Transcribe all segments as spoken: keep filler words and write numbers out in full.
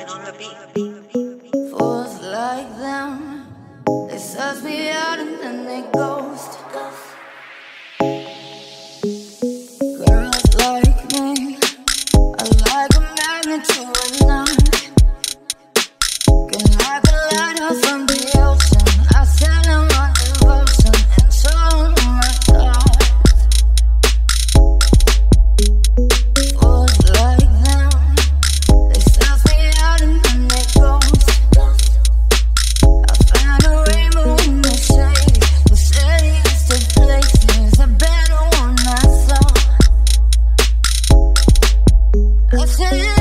on the beat. Fools like them, they suss me out and then they ghost. Girls like me are like a magnet to a knife. Can like a lighter from the ocean. I sell them on devotion and so my God. Fools like them, they suss me out and then they ghost. I found a rainbow in the shade, the shadiest of places, a better one I saw. I said,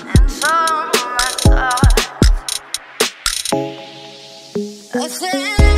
I said